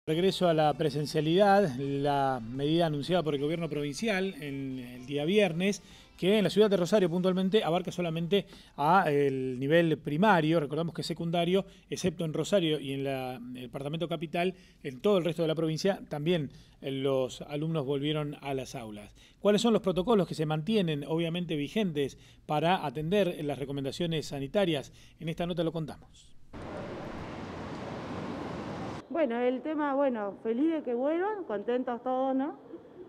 Regreso a la presencialidad, la medida anunciada por el gobierno provincial en el día viernes, que en la ciudad de Rosario puntualmente abarca solamente a el nivel primario, recordamos que secundario, excepto en Rosario y en el departamento capital, en todo el resto de la provincia también los alumnos volvieron a las aulas. ¿Cuáles son los protocolos que se mantienen obviamente vigentes para atender las recomendaciones sanitarias? En esta nota lo contamos. Bueno, el tema, feliz de que vuelvan, contentos todos, ¿no?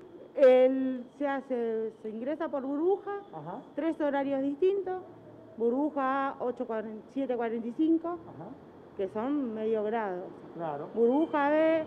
Se ingresa por burbuja, 3 horarios distintos, burbuja A 7:45, que son medio grado. Claro. Burbuja B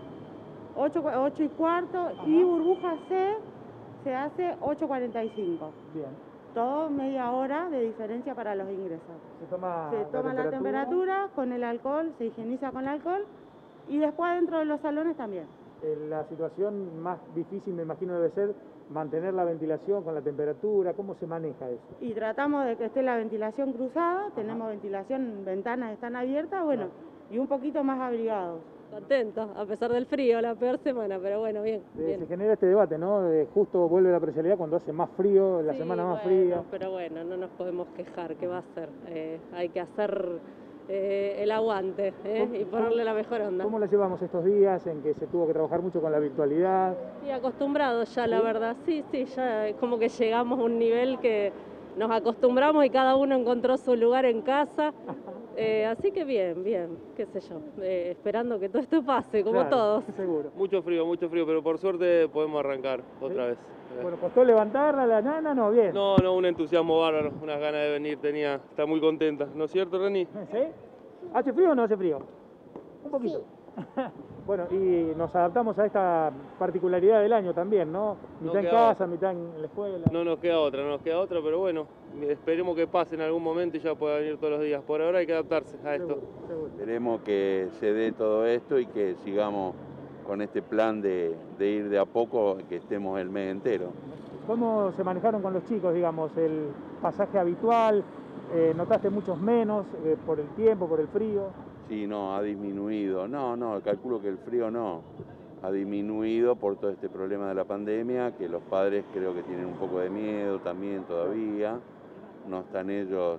8:15 y burbuja C se hace 8:45. Bien. Todo media hora de diferencia para los ingresos. Se toma la temperatura con el alcohol, se higieniza con alcohol. Y después dentro de los salones también. La situación más difícil, me imagino, debe ser mantener la ventilación con la temperatura. ¿Cómo se maneja eso? Y tratamos de que esté la ventilación cruzada, tenemos ventilación, ventanas están abiertas, y un poquito más abrigados. Contentos, a pesar del frío, la peor semana, pero bueno, bien. Se genera este debate, ¿no? Justo vuelve la presencialidad cuando hace más frío, la semana más fría. Pero bueno, no nos podemos quejar, ¿qué va a ser? Hay que hacer el aguante y ponerle la mejor onda. ¿Cómo la llevamos estos días en que se tuvo que trabajar mucho con la virtualidad? Y acostumbrados ya, la verdad, sí, ya es como que llegamos a un nivel que nos acostumbramos y cada uno encontró su lugar en casa. Así que bien, qué sé yo, esperando que todo esto pase, como todos. Seguro. Mucho frío, pero por suerte podemos arrancar otra vez. Bueno, ¿costó levantarla la nana? No, bien. No, un entusiasmo bárbaro, unas ganas de venir tenía, está muy contenta, ¿no es cierto, Reni? ¿Sí? ¿Hace frío o no hace frío? Un poquito. Sí. Bueno, y nos adaptamos a esta particularidad del año también, ¿no? Mitad en casa, mitad en la escuela. No nos queda otra, pero bueno, esperemos que pase en algún momento y ya pueda venir todos los días. Por ahora hay que adaptarse a esto. Seguro. Esperemos que se dé todo esto y que sigamos con este plan de ir de a poco, que estemos el mes entero. ¿Cómo se manejaron con los chicos, digamos, el pasaje habitual? ¿Notaste muchos menos por el tiempo, por el frío? Sí, no, ha disminuido. No, calculo que el frío no. Ha disminuido por todo este problema de la pandemia, que los padres creo que tienen un poco de miedo también todavía. No están ellos,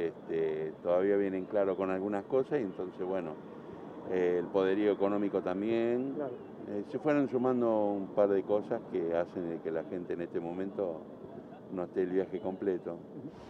todavía vienen claro con algunas cosas y entonces, bueno, el poderío económico también. Claro. Se fueron sumando un par de cosas que hacen que la gente en este momento no esté el viaje completo.